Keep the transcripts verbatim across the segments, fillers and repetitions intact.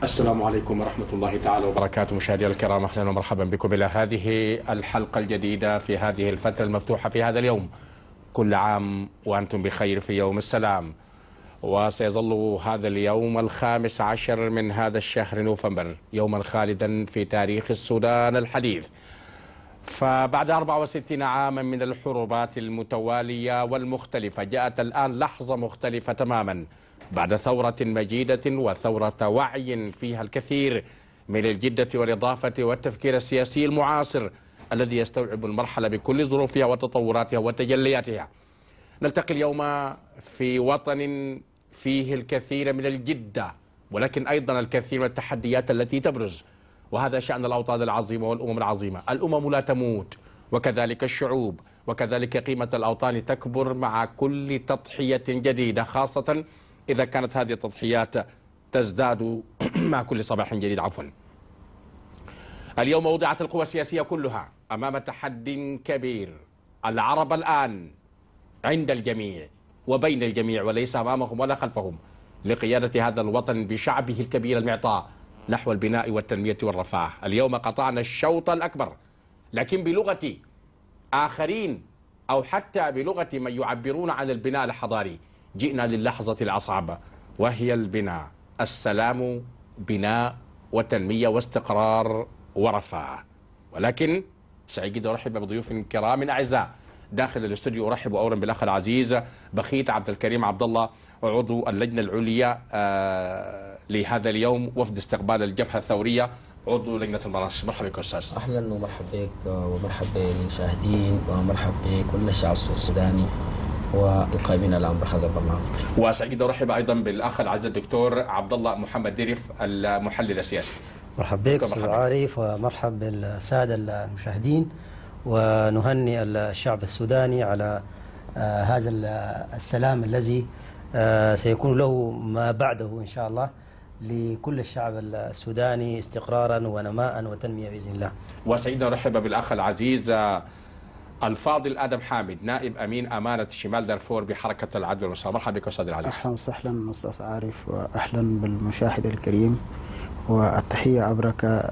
السلام عليكم ورحمة الله تعالى وبركاته. مشاهدينا الكرام، أهلا ومرحبا بكم إلى هذه الحلقة الجديدة في هذه الفترة المفتوحة في هذا اليوم. كل عام وأنتم بخير في يوم السلام. وسيظل هذا اليوم الخامس عشر من هذا الشهر نوفمبر يوما خالدا في تاريخ السودان الحديث. فبعد أربع وستين عاما من الحروبات المتوالية والمختلفة، جاءت الآن لحظة مختلفة تماما بعد ثورة مجيدة وثورة وعي فيها الكثير من الجدة والإضافة والتفكير السياسي المعاصر الذي يستوعب المرحلة بكل ظروفها وتطوراتها وتجلياتها. نلتقي اليوم في وطن فيه الكثير من الجدة، ولكن أيضا الكثير من التحديات التي تبرز، وهذا شأن الأوطان العظيمة والأمم العظيمة. الأمم لا تموت، وكذلك الشعوب، وكذلك قيمة الأوطان تكبر مع كل تضحية جديدة، خاصة إذا كانت هذه التضحيات تزداد مع كل صباح جديد. عفوا. اليوم وضعت القوى السياسية كلها أمام تحدي كبير. العرب الآن عند الجميع وبين الجميع، وليس أمامهم ولا خلفهم، لقيادة هذا الوطن بشعبه الكبير المعطاء نحو البناء والتنمية والرفاه. اليوم قطعنا الشوط الأكبر، لكن بلغة آخرين أو حتى بلغة من يعبرون عن البناء الحضاري جئنا للحظة الأصعب، وهي البناء. السلام بناء وتنمية واستقرار ورفاه. ولكن سعيد جدا أرحب بضيوف كرام أعزاء داخل الاستوديو. أرحب أولا بالأخ العزيز بخيت عبد الكريم عبد الله، عضو اللجنة العليا آه لهذا اليوم، وفد استقبال الجبهة الثورية، عضو لجنة المناصب. مرحبا بك أستاذ. أهلا ومرحبا بك ومرحبا بالمشاهدين ومرحبا بكل الشعب السوداني والقائمين على امر هذا البرنامج. وسعيد ارحب ايضا بالاخ العزيز الدكتور عبد الله محمد دريف المحلل السياسي. مرحبا بك استاذ عارف، ومرحبا بالساده المشاهدين، ونهنئ الشعب السوداني على آه هذا السلام الذي آه سيكون له ما بعده ان شاء الله لكل الشعب السوداني استقرارا ونماء وتنميه باذن الله. وسعيد ارحب بالاخ العزيز الفاضل آدم حامد، نائب أمين أمانة شمال دارفور بحركة العدل والمساواة. مرحبا بك أستاذ العزيز. أهلا وسهلا أستاذ عارف، وأهلا بالمشاهد الكريم، والتحية أبرك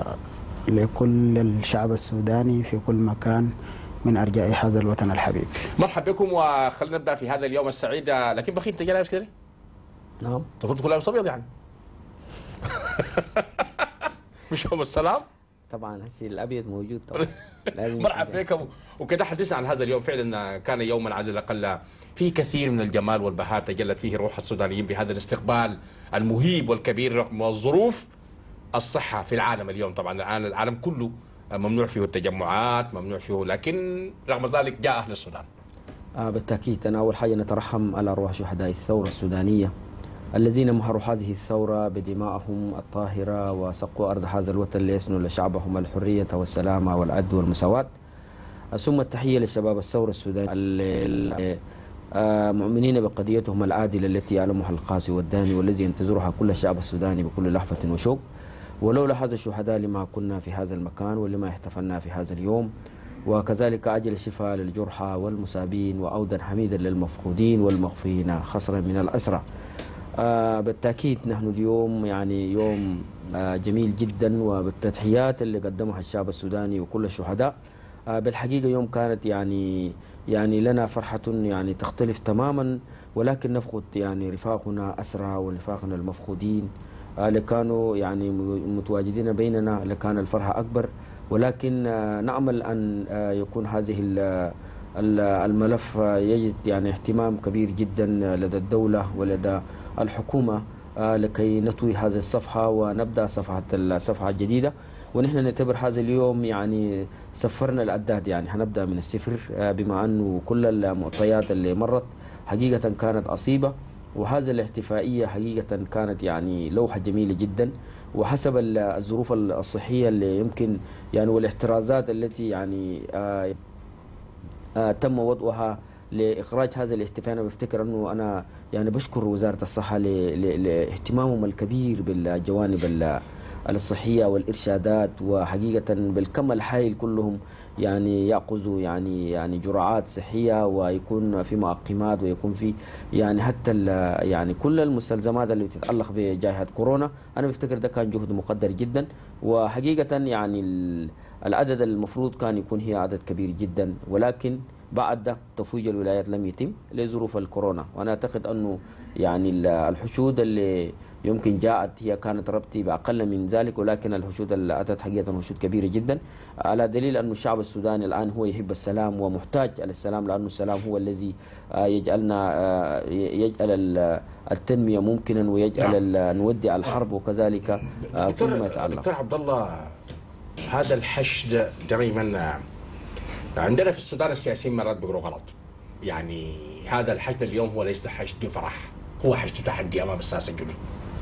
لكل الشعب السوداني في كل مكان من أرجاء هذا الوطن الحبيب. مرحبا بكم، وخلينا نبدأ في هذا اليوم السعيد. لكن بخيت أنت جاي لابس كده؟ نعم. أنت كنت تقول لابس أبيض يعني؟ مش يوم السلام؟ طبعا هسي الابيض موجود طبعا. مرحبا بكم. وكذا حدثنا عن هذا اليوم. فعلا كان يوما على الاقل فيه كثير من الجمال والبهاء تجلت فيه روح السودانيين بهذا الاستقبال المهيب والكبير رغم الظروف الصحه في العالم اليوم. طبعا الان العالم كله ممنوع فيه التجمعات، ممنوع فيه، لكن رغم ذلك جاء اهل السودان. آه بالتاكيد. انا اول حاجه نترحم على ارواح شهداء الثوره السودانيه الذين مهروا هذه الثورة بدمائهم الطاهرة وسقوا أرض هذا الوطن ليسنوا لشعبهم الحرية والسلامة والعدل والمساواة. ثم التحية لشباب الثورة السودانية المؤمنين بقضيتهم العادلة التي يعلمها القاسي والداني، والذي ينتظرها كل الشعب السوداني بكل لحظة وشوق. ولولا هذا الشهداء لما كنا في هذا المكان ولما احتفلنا في هذا اليوم. وكذلك أجل الشفاء للجرحى والمصابين، وأودا حميدا للمفقودين والمخفيين خصرا من الأسرى. آه بالتأكيد نحن اليوم يعني يوم آه جميل جدا، وبالتضحيات اللي قدمها الشعب السوداني وكل الشهداء آه بالحقيقة يوم كانت يعني يعني لنا فرحة يعني تختلف تماما، ولكن نفقد يعني رفاقنا أسرى ورفاقنا المفقودين آه اللي كانوا يعني متواجدين بيننا، لكان الفرحة أكبر. ولكن آه نأمل أن آه يكون هذه الملف آه يجد يعني اهتمام كبير جدا لدى الدولة ولدى الحكومة آه لكي نطوي هذه الصفحة ونبدأ صفحة الصفحة الجديدة. ونحن نعتبر هذا اليوم يعني سفرنا الأعداد، يعني هنبدأ من الصفر آه بما أنه كل المعطيات اللي مرت حقيقة كانت عصيبة، وهذا الاحتفائية حقيقة كانت يعني لوحة جميلة جدا، وحسب الظروف الصحية اللي يمكن يعني والاحترازات التي يعني آه آه تم وضعها لإخراج هذا الاحتفال. أنا بفتكر أنه أنا يعني بشكر وزارة الصحة لاهتمامهم الكبير بالجوانب الصحية والإرشادات، وحقيقة بالكم الحائل كلهم يعني يأخذوا يعني يعني جرعات صحية، ويكون في معقمات، ويكون في يعني حتى يعني كل المستلزمات اللي بتتعلق بجائحة كورونا. أنا بفتكر ده كان جهد مقدر جدا، وحقيقة يعني العدد المفروض كان يكون هي عدد كبير جدا، ولكن بعد ده تفويج الولايات لم يتم لظروف الكورونا. وأنا أعتقد أنه يعني الحشود اللي يمكن جاءت هي كانت ربطي بأقل من ذلك، ولكن الحشود اللي أتت حقيقة حشود كبيرة جدا، على دليل أن الشعب السوداني الآن هو يحب السلام ومحتاج للسلام، لأن السلام هو الذي يجعلنا يجعل التنمية ممكنا، ويجعل نودع الحرب، وكذلك كل ما يتعلق. دكتور عبد الله، هذا الحشد دائما عندنا في السودان السياسيين مرات بيقولوا غلط، يعني هذا الحشد اليوم هو ليس حشد فرح، هو حشد تحدي أمام الساسة الجدد.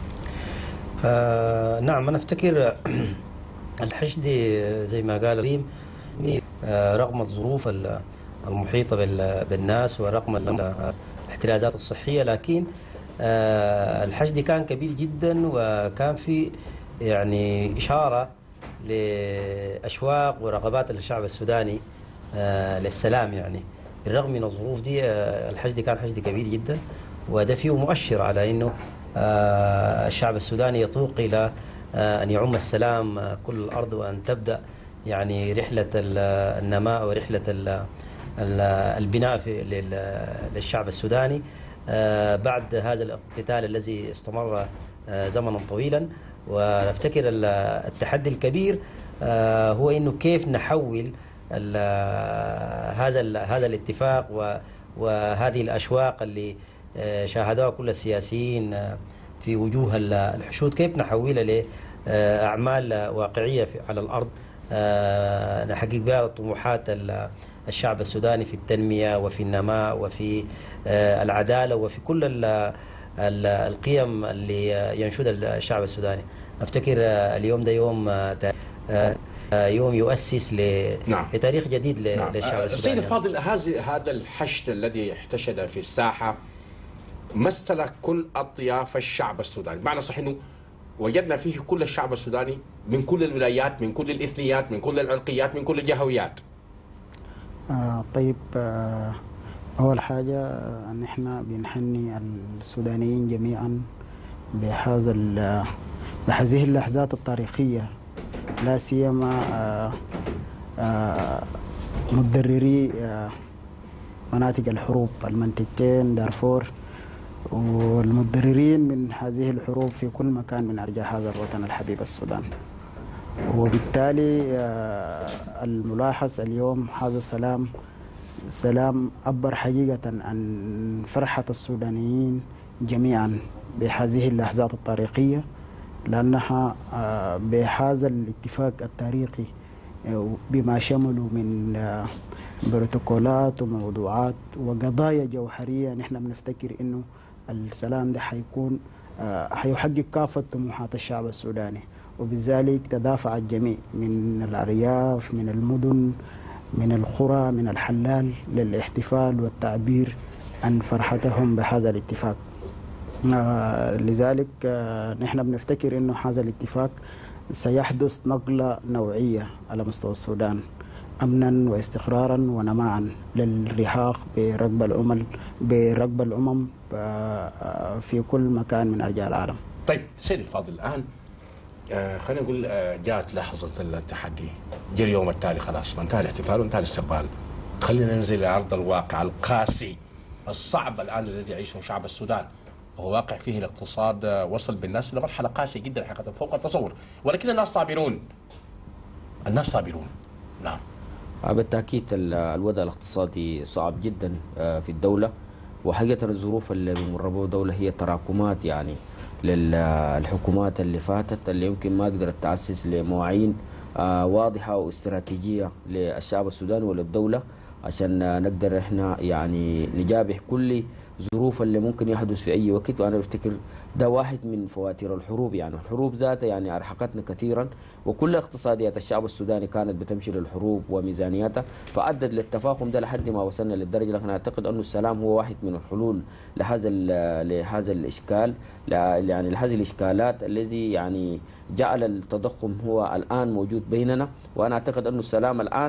آه نعم، أنا أفتكر الحشد زي ما قال ريم آه رغم الظروف المحيطة بالناس ورغم الاحترازات الصحية، لكن آه الحشد كان كبير جدا، وكان في يعني إشارة لأشواق ورغبات الشعب السوداني آه للسلام. يعني بالرغم من الظروف دي آه الحشد كان حشد كبير جدا، وده فيه مؤشر على أنه آه الشعب السوداني يطوق إلى آه أن يعم السلام آه كل الأرض، وأن تبدأ يعني رحلة النماء ورحلة البناء في للشعب السوداني آه بعد هذا الاقتتال الذي استمر آه زمنا طويلا. ونفتكر التحدي الكبير آه هو أنه كيف نحول هذا هذا الاتفاق وهذه الأشواق اللي شاهدوها كل السياسيين في وجوه الحشود، كيف نحولها لأعمال واقعية على الأرض نحقق بها طموحات الشعب السوداني في التنمية وفي النماء وفي العدالة وفي كل القيم اللي ينشدها الشعب السوداني. أفتكر اليوم ده يوم يوم يؤسس ل... نعم. لتاريخ جديد ل... نعم. للشعب السوداني. سيد الفاضل، هذا الحشد الذي احتشد في الساحة مثل كل أطياف الشعب السوداني، بمعنى صح أنه وجدنا فيه كل الشعب السوداني من كل الولايات، من كل الإثنيات، من كل العرقيات، من كل الجهويات. آه طيب، آه أول حاجة نحن بنحني السودانيين جميعا بهذا بهذه اللحظات التاريخية، لا سيما آه آه متضرري آه مناطق الحروب، المنطقتين دارفور، والمتضررين من هذه الحروب في كل مكان من أرجاء هذا الوطن الحبيب السودان. وبالتالي الملاحظ اليوم هذا السلام سلام عبر حقيقة عن فرحة السودانيين جميعا بهذه اللحظات التاريخية، لأنها بهذا الاتفاق التاريخي بما شمله من بروتوكولات وموضوعات وقضايا جوهرية، نحن بنفتكر إنه السلام ده حيكون حيحقق كافة طموحات الشعب السوداني. وبذلك تدافع الجميع من الأرياف، من المدن، من القرى، من الحلال للاحتفال والتعبير عن فرحتهم بهذا الاتفاق. لذلك نحن بنفتكر إنه هذا الاتفاق سيحدث نقلة نوعية على مستوى السودان، أمنا واستقرارا ونماء للرحاق بركب الأمم بركب الأمم في كل مكان من أرجاء العالم. طيب سيدي الفاضل، الآن آه خلينا نقول آه جاءت لحظة التحدي، جاء اليوم التالي خلاص، ما انتهى الاحتفال وانتهى الاستقبال. خلينا ننزل إلى أرض الواقع القاسي الصعب الآن الذي يعيشه شعب السودان، وهو واقع فيه الاقتصاد وصل بالناس لمرحلة قاسية جدا حقيقة فوق التصور، ولكن الناس صابرون، الناس صابرون. نعم بالتأكيد الوضع الاقتصادي صعب جدا في الدولة، وحقيقة الظروف اللي بمر بها الدولة هي تراكمات يعني للحكومات اللي فاتت، اللي يمكن ما قدرت تأسس لمواعين واضحة واستراتيجية للشعب السوداني وللدولة عشان نقدر احنا يعني نجابه كل ظروف اللي ممكن يحدث في أي وقت. وأنا بفتكر ده واحد من فواتير الحروب، يعني الحروب ذاتها يعني أرهقتنا كثيرا، وكل اقتصاديات الشعب السوداني كانت بتمشي للحروب وميزانياتها، فأدت للتفاقم ده لحد ما وصلنا للدرجة. لكن أعتقد أنه السلام هو واحد من الحلول لهذا لهذا الإشكال، يعني لهذه الإشكالات الذي يعني جعل التضخم هو الآن موجود بيننا. وأنا أعتقد أنه السلام الآن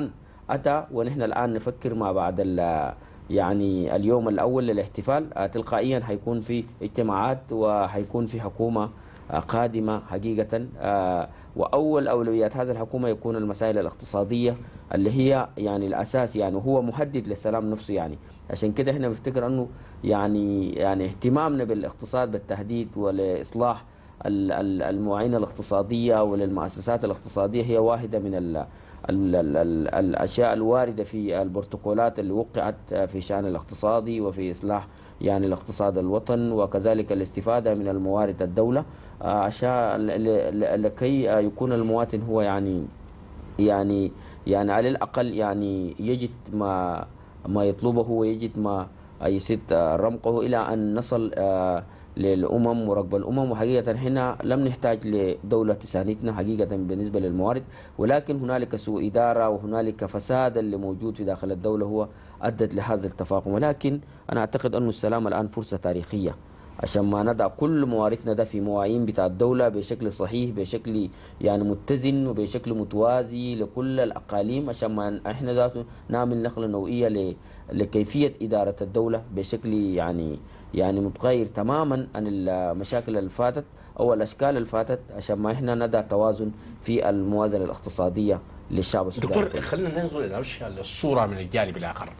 أتى ونحن الآن نفكر ما بعد يعني اليوم الأول للاحتفال تلقائيا حيكون في اجتماعات وحيكون في حكومة قادمة حقيقة، وأول أولويات هذه الحكومة يكون المسائل الاقتصادية اللي هي يعني الأساس، يعني هو مهدد للسلام نفسه. يعني عشان كده احنا بنفتكر أنه يعني يعني اهتمامنا بالاقتصاد بالتحديد ولإصلاح المعاينة الاقتصادية وللمؤسسات الاقتصادية هي واحدة من ال ال ال ال الأشياء الواردة في البروتوكولات اللي وقعت في شأن الاقتصادي وفي إصلاح يعني الاقتصاد الوطن، وكذلك الاستفادة من الموارد الدولة عشان لكي يكون المواطن هو يعني يعني يعني على الأقل يعني يجد ما ما يطلبه ويجد ما يسد رمقه إلى أن نصل للأمم وركب الأمم. وحقيقة هنا لم نحتاج لدولة تساندنا حقيقة بالنسبة للموارد، ولكن هنالك سوء إدارة وهنالك فساد اللي موجود في داخل الدولة هو أدت لهذا التفاقم. ولكن أنا أعتقد أن السلام الآن فرصة تاريخية عشان ما نضع كل مواردنا ده في مواعين بتاع الدولة بشكل صحيح بشكل يعني متزن وبشكل متوازي لكل الأقاليم، عشان ما احنا ذاته نعمل نقلة نوعية لكيفية إدارة الدولة بشكل يعني يعني متغير تماما عن المشاكل اللي فاتت أو الأشكال اللي فاتت، عشان ما احنا ندع توازن في الموازنة الاقتصادية للشعب السوداني. دكتور، خلينا ننظر إلى الصورة من الجانب الآخر.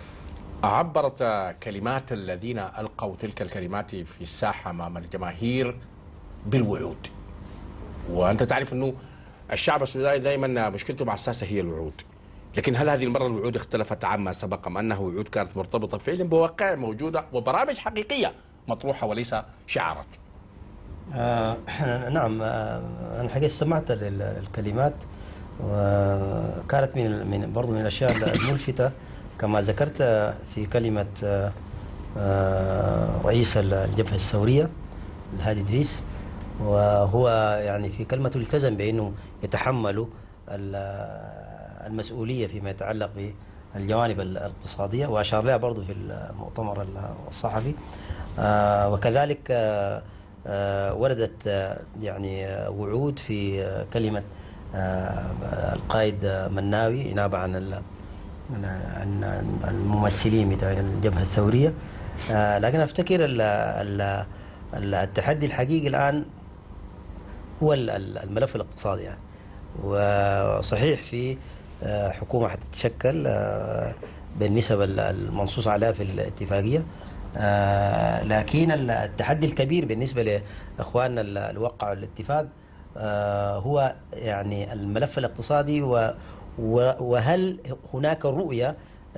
عبرت كلمات الذين ألقوا تلك الكلمات في الساحة أمام الجماهير بالوعود، وأنت تعرف أنه الشعب السوداني دائما مشكلته مع الساسة هي الوعود، لكن هل هذه المرة الوعود اختلفت عما سبق أم أنه وعود كانت مرتبطة فعلا بواقع موجودة وبرامج حقيقية مطروحة وليس شعارات؟ آه نعم، آه أنا حقيقة سمعت الكلمات وكانت من من برضو من الأشياء الملفتة كما ذكرت في كلمة رئيس الجبهة الثورية الهادي إدريس، وهو يعني في كلمته التزم بأنه يتحمل المسؤولية فيما يتعلق بالجوانب الاقتصادية، وأشار لها برضو في المؤتمر الصحفي. وكذلك وردت يعني وعود في كلمة القائد مناوي نابع عن عن الممثلين بتاع الجبهة الثورية. لكن أفتكر التحدي الحقيقي الآن هو الملف الاقتصادي يعني، وصحيح في حكومة حتتشكل بالنسب المنصوص عليها في الاتفاقية، لكن التحدي الكبير بالنسبة لإخواننا اللي وقعوا الاتفاق هو يعني الملف الاقتصادي، وهل هناك رؤية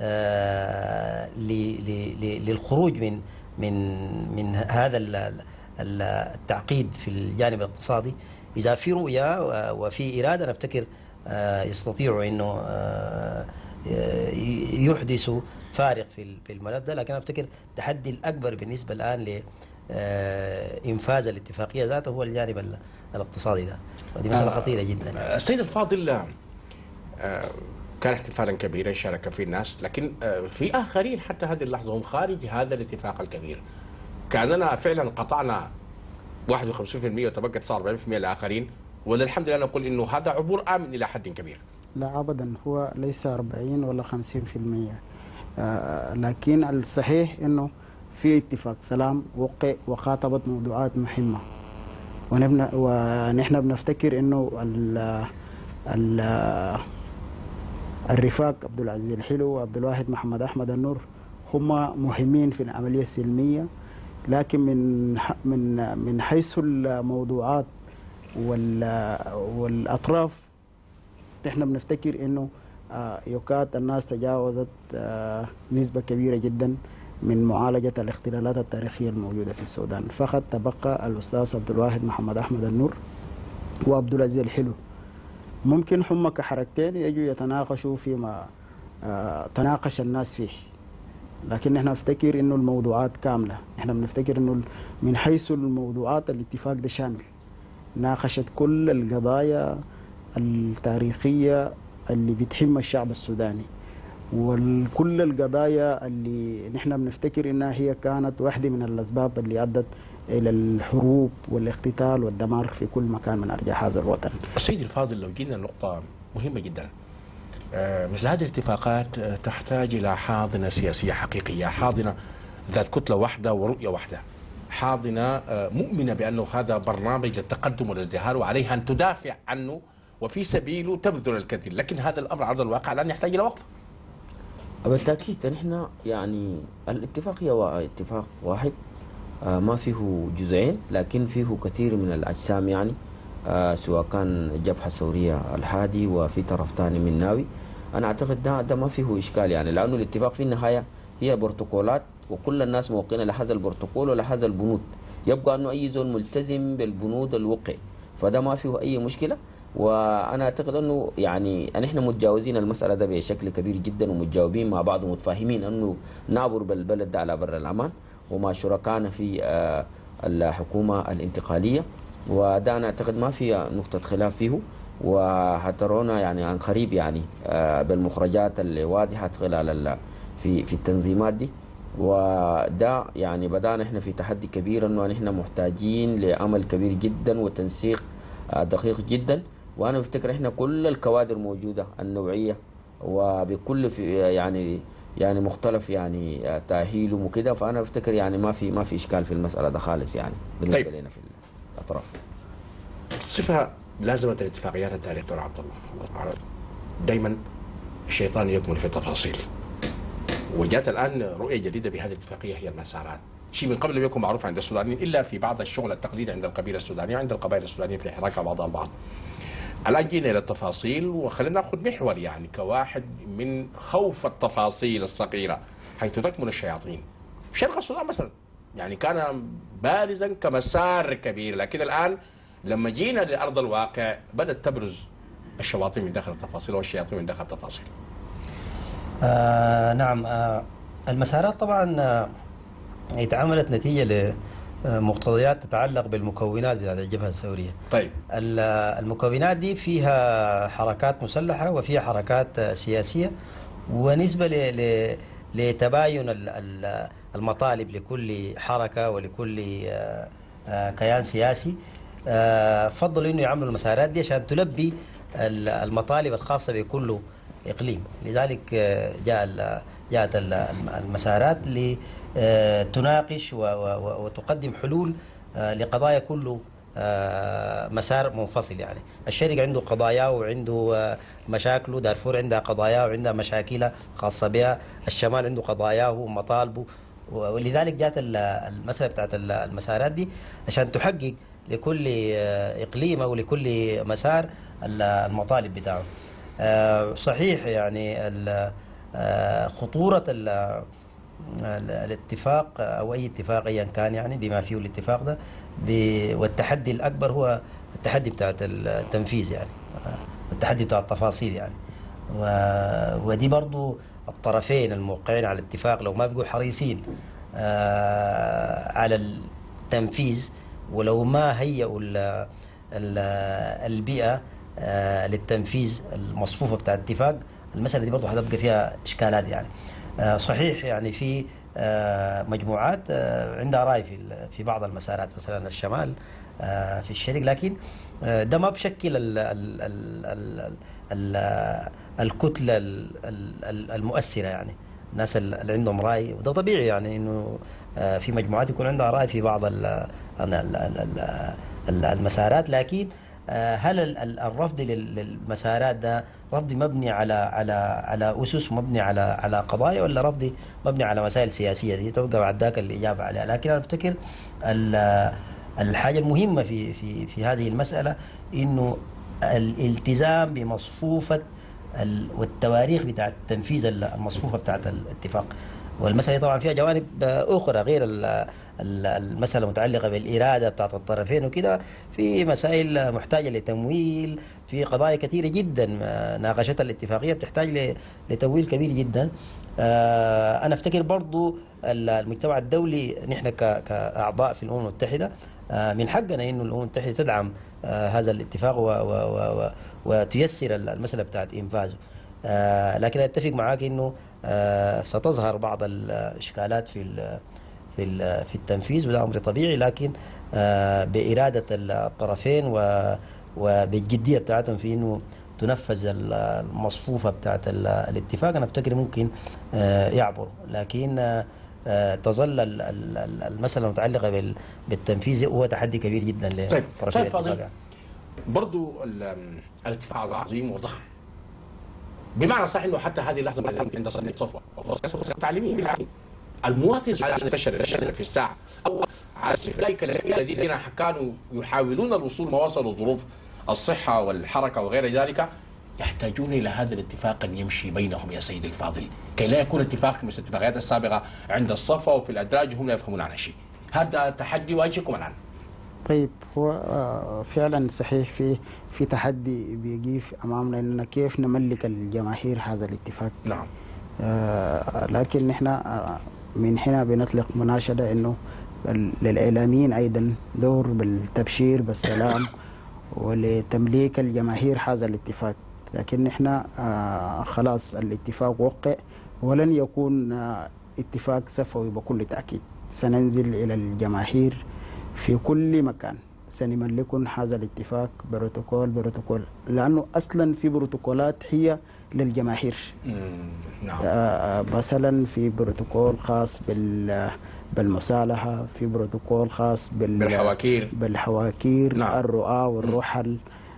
للخروج من من من هذا التعقيد في الجانب الاقتصادي. إذا في رؤية وفي إرادة نفتكر يستطيعوا إنه يحدثوا فارق في الملف ده، لكن أفتكر التحدي الأكبر بالنسبة الآن لإنفاذ الاتفاقية ذاته هو الجانب الاقتصادي ده، ودي مسألة خطيرة جدا يعني. السيد الفاضل، كان احتفالا كبيرا شارك فيه الناس، لكن في آخرين حتى هذه اللحظة هم خارج هذا الاتفاق الكبير. كأننا فعلا قطعنا واحد وخمسين بالمئة وتبقت صار أربعين بالمئة الآخرين، وللحمد لله نقول إنه هذا عبور آمن إلى حد كبير. لا أبدا، هو ليس أربعين ولا خمسين بالمئة، آه لكن الصحيح إنه في اتفاق سلام وقع وخاطبت موضوعات مهمة، ونحن بنفتكر إنه ال ال الرفاق عبد العزيز الحلو وعبد الواحد محمد أحمد النور هم مهمين في العملية السلمية، لكن من من من حيث الموضوعات والأطراف نحن بنفتكر إنه يكاد الناس تجاوزت نسبة كبيرة جدا من معالجة الاختلالات التاريخية الموجودة في السودان. فقط تبقى الأستاذ عبد الواحد محمد أحمد النور وعبد العزيز الحلو، ممكن هم كحركتين يجوا يتناقشوا فيما تناقش الناس فيه، لكن نحن نفتكر إنه الموضوعات كاملة. نحن بنفتكر إنه من حيث الموضوعات الاتفاق ده شامل، ناقشت كل القضايا التاريخية اللي بتهم الشعب السوداني، وكل القضايا اللي نحن بنفتكر إنها هي كانت واحدة من الأسباب اللي أدت إلى الحروب والاقتتال والدمار في كل مكان من أرجاء هذا الوطن. السيد الفاضل، لو جينا نقطة مهمة جدا، مثل هذه الاتفاقات تحتاج إلى حاضنة سياسية حقيقية، حاضنة ذات كتلة واحدة ورؤية واحدة، حاضنة مؤمنة بأنه هذا برنامج للتقدم والازدهار وعليها أن تدافع عنه وفي سبيله تبذل الكثير، لكن هذا الأمر على أرض الواقع الآن يحتاج إلى وقف. بالتأكيد نحن يعني الاتفاق هي اتفاق واحد ما فيه جزئين، لكن فيه كثير من الأجسام يعني سواء كان الجبهة الثورية الحادي وفي طرف ثاني من ناوي. أنا أعتقد ده, ده ما فيه إشكال يعني، لأنه الاتفاق في النهاية هي بروتوكولات وكل الناس موقعين لهذا البروتوكول ولهذا البنود، يبقى أنه أي زول ملتزم بالبنود الوقع، فده ما فيه أي مشكلة. وأنا أعتقد أنه يعني نحن متجاوزين المسألة ده بشكل كبير جدا ومتجاوبين مع بعض ومتفاهمين أنه نعبر بالبلد ده على بر الأمان ومع شركائنا في الحكومة الانتقالية، وده أنا أعتقد ما في نقطة خلاف فيه، وهترونا يعني عن قريب يعني بالمخرجات اللي واضحة خلال في في التنظيمات دي. وده يعني بدأنا احنا في تحدي كبير انه نحن محتاجين لعمل كبير جدا وتنسيق دقيق جدا، وانا بفتكر احنا كل الكوادر موجودة النوعية وبكل في يعني يعني مختلف يعني تأهيلهم وكده، فانا بفتكر يعني ما في ما في اشكال في المسألة ده خالص يعني بالنسبة طيب. لنا في الاطراف. صفة لازمة الاتفاقيات التالية دكتور عبد الله، دائما الشيطان يكمن في التفاصيل، وجاءت الآن رؤية جديدة بهذه الاتفاقية هي المسارات، شيء من قبل لم يكن معروف عند السودانيين إلا في بعض الشغل التقليدي عند القبيلة السودانية وعند القبائل السودانية في حراك بعضها البعض. الآن جينا إلى التفاصيل، وخلينا نأخذ محور يعني كواحد من خوف التفاصيل الصغيرة حيث تكمن الشياطين. شرق السودان مثلا يعني كان بارزا كمسار كبير، لكن الآن لما جينا لأرض الواقع بدأت تبرز الشواطئ من داخل التفاصيل والشياطين من داخل التفاصيل. آه نعم، آه المسارات طبعا آه اتعملت نتيجة لمقتضيات تتعلق بالمكونات بتاعت الجبهة الثورية. طيب المكونات دي فيها حركات مسلحة وفيها حركات سياسية، ونسبة ل لتباين المطالب لكل حركة ولكل آه آه كيان سياسي، آه فضلوا انه يعملوا المسارات دي عشان تلبي المطالب الخاصة بكل إقليم. لذلك جاء جاءت المسارات لتناقش وتقدم حلول لقضايا كل مسار منفصل. يعني الشرق عنده قضاياه وعنده مشاكله، دارفور عندها قضاياه وعندها مشاكلها خاصة بها، الشمال عنده قضاياه ومطالبه، ولذلك جاءت المسألة بتاعت المسارات دي عشان تحقق لكل إقليم أو لكل مسار المطالب بتاعه. صحيح يعني خطورة الاتفاق أو أي اتفاق أيا كان يعني بما فيه الاتفاق ده، والتحدي الأكبر هو التحدي بتاع التنفيذ يعني، التحدي بتاع التفاصيل يعني. ودي برضو الطرفين الموقعين على الاتفاق لو ما بيقوا حريصين على التنفيذ، ولو ما هيئوا البيئة آه للتنفيذ المصفوفة بتاع الاتفاق، المسألة دي برضو هتبقى فيها إشكالات يعني. آه صحيح يعني في آه مجموعات آه عندها رأي في في بعض المسارات، مثلا الشمال آه في الشرق، لكن آه ده ما بشكل ال ال ال ال ال الكتلة المؤثرة يعني. الناس اللي عندهم رأي، وده طبيعي يعني إنه آه في مجموعات يكون عندها رأي في بعض ال ال المسارات، لكن هل الرفض للمسارات ده رفض مبني على على على اسس مبني على على قضايا، ولا رفض مبني على مسائل سياسيه؟ دي تبقى بعد ذاك الاجابه عليها. لكن انا افتكر الحاجه المهمه في في في هذه المساله انه الالتزام بمصفوفه والتواريخ بتاعه تنفيذ المصفوفه بتاعه الاتفاق. والمسألة طبعا فيها جوانب أخرى غير المسألة المتعلقة بالإرادة بتاعت الطرفين وكده، في مسائل محتاجة لتمويل، في قضايا كثيرة جدا ناقشتها الاتفاقية بتحتاج لتمويل كبير جدا. أنا أفتكر برضو المجتمع الدولي نحن كأعضاء في الأمم المتحدة من حقنا إنه الأمم المتحدة تدعم هذا الاتفاق وتيسر المسألة بتاعت إنفاذه. لكن أتفق معاك إنه آه ستظهر بعض الإشكالات في ال في ال في التنفيذ، وده أمر طبيعي، لكن آه بإرادة الطرفين وبالجدية بتاعتهم في إنه تنفذ المصفوفة بتاعت الاتفاق، أنا أفتكر ممكن يعبر، لكن تظل المسألة المتعلقة بالتنفيذ هو تحدي كبير جدا لطرفي الاتفاق. برضو الاتفاق عظيم وضخم، بمعنى صح انه حتى هذه اللحظه عند صفوه تعليميه بالعكس المواطن ينتشر في الساعه او اولئك الذين كانوا يحاولون الوصول ما وصلوا ظروف الصحه والحركه وغير ذلك يحتاجون الى هذا الاتفاق ان يمشي بينهم يا سيدي الفاضل، كي لا يكون اتفاق مثل الاتفاقيات السابقه عند الصفوه وفي الادراج هم لا يفهمون عنها شيء. هذا تحدي واجهكم الان. طيب هو فعلا صحيح في في تحدي بيجي امامنا اننا كيف نملك الجماهير هذا الاتفاق. نعم. آه لكن نحن آه من هنا بنطلق مناشده انه للاعلاميين ايضا دور بالتبشير بالسلام ولتمليك الجماهير هذا الاتفاق، لكن نحن آه خلاص الاتفاق وقع ولن يكون آه اتفاق سفوي بكل تاكيد. سننزل الى الجماهير في كل مكان، سنملكن هذا الاتفاق بروتوكول بروتوكول، لأنه أصلا في بروتوكولات هي للجماهير. نعم. آه مثلا في بروتوكول خاص بال بالمصالحة، في بروتوكول خاص بال بالحواكير بالحواكير نعم. الرؤى والرحل،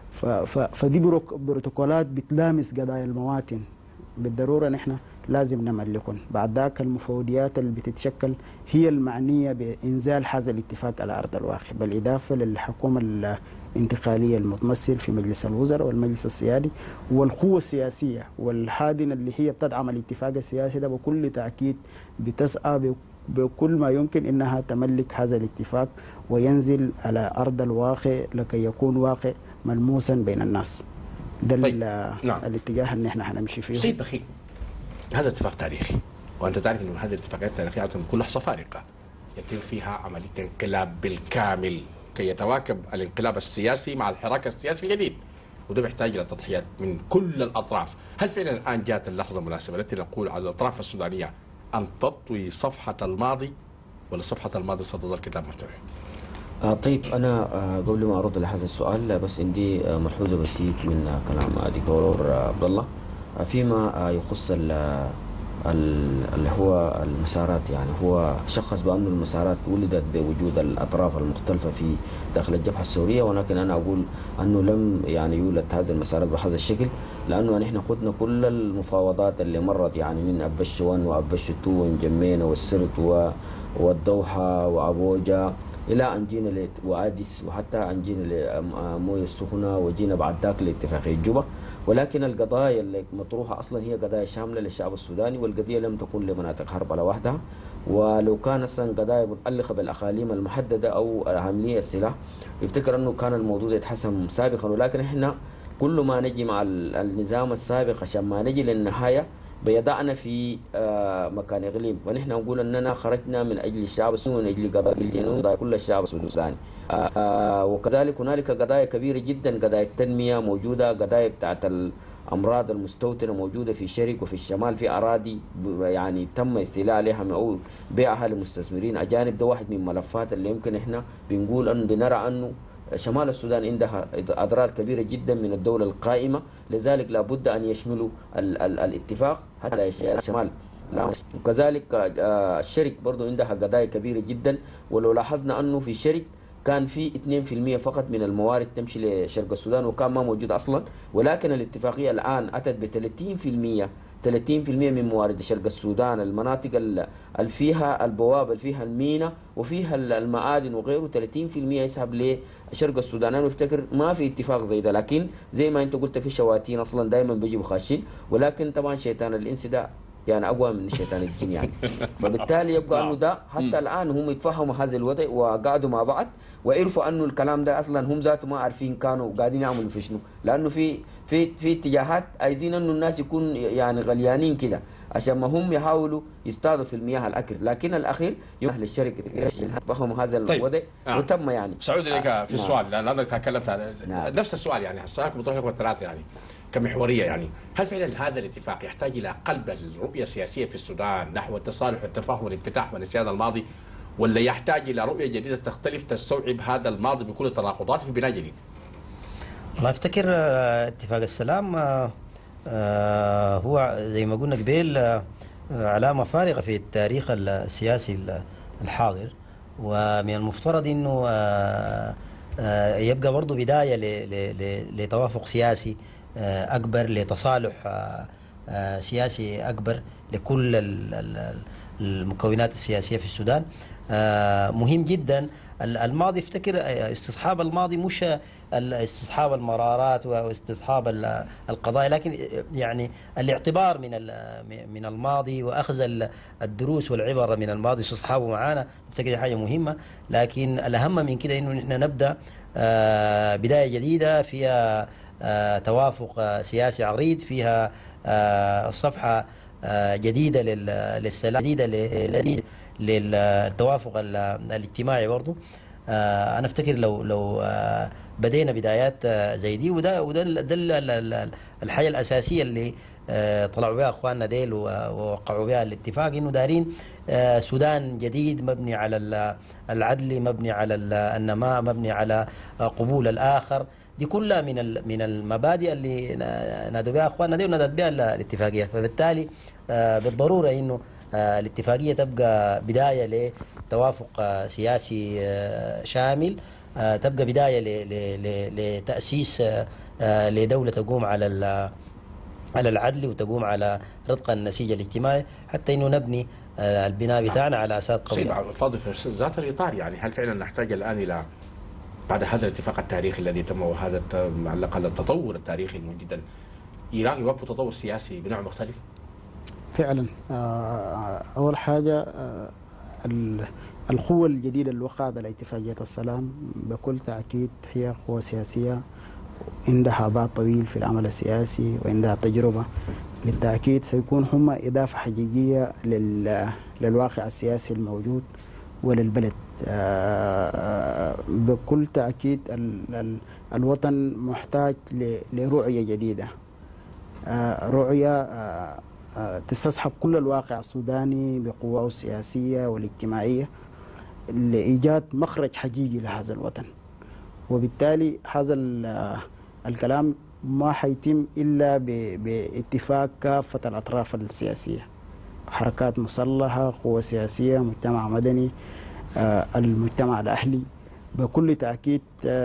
فدي بروتوكولات بتلامس قضايا المواطن بالضرورة نحن لازم نملكن. بعد ذاك المفوضيات اللي بتتشكل هي المعنية بإنزال هذا الاتفاق على أرض الواقع، بالإضافة للحكومة الانتقالية المتمثل في مجلس الوزراء والمجلس السيادي والقوة السياسية والحاضنة اللي هي بتدعم الاتفاق السياسي ده بكل تأكيد بتسعى بكل ما يمكن إنها تملك هذا الاتفاق وينزل على أرض الواقع لكي يكون واقع ملموسا بين الناس. ده طيب. نعم. الاتجاه اللي احنا هنمشي فيه. سيد بخيل، هذا اتفاق تاريخي، وانت تعرف ان هذه الاتفاقات التاريخيه كل لحظه فارقه يتم فيها عمليه انقلاب بالكامل كي يتواكب الانقلاب السياسي مع الحراك السياسي الجديد، وده بيحتاج الى تضحيات من كل الاطراف. هل فعلا الان جاءت اللحظه المناسبه التي نقول على الاطراف السودانيه ان تطوي صفحه الماضي، ولا صفحه الماضي ستظل كتاب مفتوح؟ آه طيب أنا آه قبل ما أرد على هذا السؤال بس عندي آه ملحوظة بسيط من آه كلام دكتور آه عبد الله آه فيما آه يخص اللي هو المسارات. يعني هو شخص بأن المسارات ولدت بوجود الأطراف المختلفة في داخل الجبهة السورية، ولكن أنا أقول أنه لم يعني يولد هذه المسارات بهذا الشكل، لأنه نحن خدنا كل المفاوضات اللي مرت يعني من أبش واحد وأبش اثنين وجمينا والسرت والدوحة وأبوجا إلى أن جينا وأديس وحتى أن جينا لموية السخنة وجينا بعد ذاك لاتفاقية جوبا. ولكن القضايا اللي مطروحة أصلا هي قضايا شاملة للشعب السوداني، والقضية لم تكن لمناطق حرب على وحدها، ولو كان أصلا قضايا متعلقة بالأقاليم المحددة أو عملية السلاح يفتكر أنه كان الموضوع يتحسم سابقا. ولكن إحنا كل ما نجي مع النظام السابق عشان ما نجي للنهاية بيضعنا في مكان إقليم، ونحن نقول أننا خرجنا من أجل الشعب السوداني ومن أجل قضايا كل الشعب السوداني. وكذلك هنالك قضايا كبيرة جدا، قضايا التنمية موجودة، قضايا بتاعت الأمراض المستوطنة موجودة في الشرق وفي الشمال، في أراضي يعني تم استيلاء عليها أو بيعها لمستثمرين أجانب. ده واحد من الملفات اللي يمكن إحنا بنقول أن بنرى أنه شمال السودان عندها أضرار كبيرة جدا من الدولة القائمة، لذلك لابد أن يشملوا ال ال الاتفاق حتى الشمال. وكذلك الشرق برضو عندها قضايا كبيرة جدا، ولو لاحظنا أنه في الشرق كان في اثنين بالمئة فقط من الموارد تمشي لشرق السودان وكان ما موجود أصلا، ولكن الاتفاقية الآن أتت ب ثلاثين بالمئة ثلاثين بالمئة من موارد شرق السودان، المناطق اللي فيها البوابة اللي فيها المينا وفيها المعادن وغيره ثلاثين بالمئة يسحب لشرق السودان. أنا أفتكر ما في اتفاق زي ده، لكن زي ما أنت قلت في شواتين أصلا دائما بيجوا خاشين، ولكن طبعا شيطان الإنس ده يعني أقوى من شيطان الجن يعني. فبالتالي يبقى أنه ده حتى الآن هم يتفهموا هذا الوضع وقعدوا مع بعض وعرفوا أنه الكلام ده أصلا هم ذاتهم ما عارفين كانوا قاعدين يعملوا في شنو، لأنه في في في اتجاهات عايزين أنه الناس يكون يعني غليانين كده عشان ما هم يحاولوا يصطادوا في المياه الأكل، لكن الأخير يوم أهل الشركة فهموا هذا الوضع. طيب. آه. وتم يعني سعود إليك آه. في السؤال لأن أنا تكلمت على نعم. نفس السؤال يعني السؤال بطريقة والثلاثة يعني كمحورية، يعني هل فعلا هذا الاتفاق يحتاج إلى قلب الرؤية السياسية في السودان نحو التصالح والتفاهم والانفتاح والنسيان الماضي، ولا يحتاج إلى رؤية جديدة تختلف تستوعب هذا الماضي بكل تناقضاته في بناء جديد؟ والله افتكر اتفاق السلام هو زي ما قلنا قبيل علامة فارقة في التاريخ السياسي الحاضر، ومن المفترض انه يبقى برضه بداية لتوافق سياسي أكبر، لتصالح سياسي أكبر لكل المكونات السياسية في السودان. مهم جدا. الماضي افتكر استصحاب الماضي مش استصحاب المرارات واستصحاب القضايا، لكن يعني الاعتبار من من الماضي واخذ الدروس والعبر من الماضي استصحابه معانا، افتكر حاجه مهمه. لكن الاهم من كده انه نحن نبدا بدايه جديده فيها توافق سياسي عريض، فيها صفحه جديده للسلام، جديده للتوافق الاجتماعي برضه. انا افتكر لو لو بدينا بدايات زي دي، وده وده ده الحاجه الاساسيه اللي طلعوا بها اخواننا ديل ووقعوا بها الاتفاق، انه دارين سودان جديد مبني على العدل، مبني على النماء، مبني على قبول الاخر. دي كلها من من المبادئ اللي نادوا بها اخواننا ديل ونادت بها الاتفاقيه. فبالتالي بالضروره انه الاتفاقية تبقى بداية لتوافق سياسي شامل، تبقى بداية لتأسيس لدولة تقوم على على العدل وتقوم على رتق النسيج الاجتماعي، حتى انه نبني البناء بتاعنا على اساس قوي. سيد فاضل، في ذات الاطار يعني هل فعلا نحتاج الان الى بعد هذا الاتفاق التاريخي الذي تم وهذا على الاقل التطور التاريخي المهم جدا، ايران يواكب تطور سياسي بنوع مختلف؟ فعلا. أول حاجة القوة الجديدة اللي وقعت على اتفاقية السلام بكل تأكيد هي قوة سياسية عندها باع طويل في العمل السياسي وعندها تجربة. بالتأكيد سيكون هم إضافة حقيقية للواقع السياسي الموجود وللبلد. بكل تأكيد الوطن محتاج لرؤية جديدة، رؤية تستصحب كل الواقع السوداني بقواه السياسية والاجتماعية لإيجاد مخرج حقيقي لهذا الوطن. وبالتالي هذا الكلام ما حيتم إلا باتفاق كافة الأطراف السياسية، حركات مسلحة، قوى سياسية، مجتمع مدني، المجتمع الأهلي. بكل تأكيد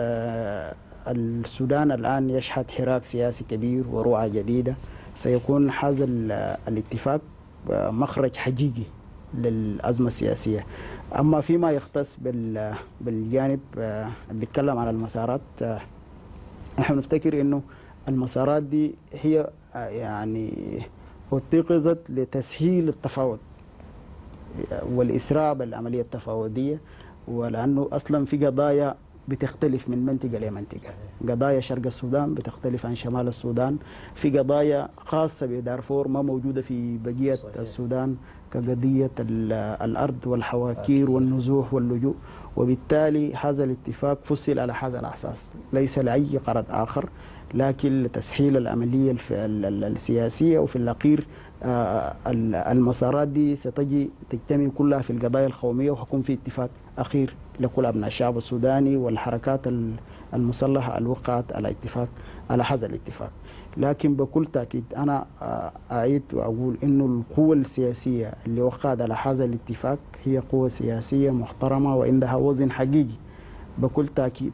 السودان الآن يشهد حراك سياسي كبير ورؤى جديدة. سيكون هذا الاتفاق مخرج حقيقي للأزمة السياسية. أما فيما يختص بالجانب اللي بيتكلم عن المسارات، نحن نفتكر إنه المسارات دي هي يعني اتخذت لتسهيل التفاوض والإسراع بالعملية التفاوضية، ولأنه أصلا في قضايا بتختلف من منطقة لمنطقة. قضايا شرق السودان بتختلف عن شمال السودان، في قضايا خاصة بدارفور ما موجودة في بقية صحيح. السودان كقضية الأرض والحواكير والنزوح واللجوء. وبالتالي هذا الاتفاق فصل على هذا الأساس، ليس لأي غرض آخر لكن لتسهيل العملية السياسية. وفي الأخير المسارات دي ستجي تجتمع كلها في القضايا القومية، وحكون في اتفاق أخير لكل أبناء الشعب السوداني والحركات المسلحة الوقعت على اتفاق على هذا الاتفاق. لكن بكل تأكيد أنا أعيد وأقول إنه القوة السياسية اللي وقعت على هذا الاتفاق هي قوة سياسية محترمة وعندها وزن حقيقي. بكل تأكيد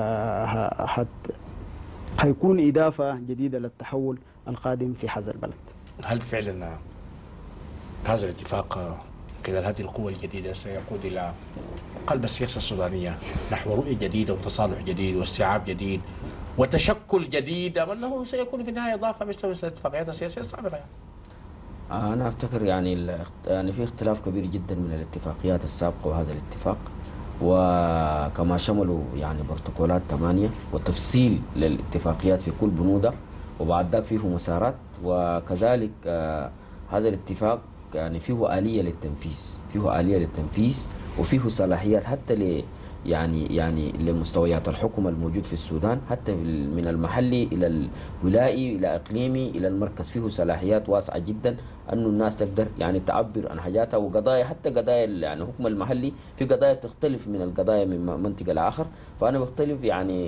هيكون إضافة جديدة للتحول القادم في هذا البلد. هل فعلا هذا الاتفاق خلال هذه القوة الجديدة سيقود إلى قلب السياسة السودانية نحو رؤية جديدة وتصالح جديد واستيعاب جديد وتشكل جديد، أم أنه سيكون في النهاية إضافة مثل الاتفاقيات السياسية السابقة؟ أنا أفتكر يعني يعني في اختلاف كبير جدا من الاتفاقيات السابقة وهذا الاتفاق، وكما شملوا يعني بروتوكولات ثمانية وتفصيل للاتفاقيات في كل بنودها، وبعد ذلك فيه مسارات. وكذلك آه هذا الاتفاق يعني فيه آلية للتنفيذ، فيه آلية للتنفيذ وفيه صلاحيات حتى ل يعني يعني لمستويات الحكم الموجود في السودان، حتى من المحلي إلى الولائي إلى إقليمي إلى المركز، فيه صلاحيات واسعة جدا أنه الناس تقدر يعني تعبر عن حاجاتها وقضايا، حتى قضايا يعني الحكم المحلي في قضايا تختلف من القضايا من منطقة لآخر. فأنا بختلف يعني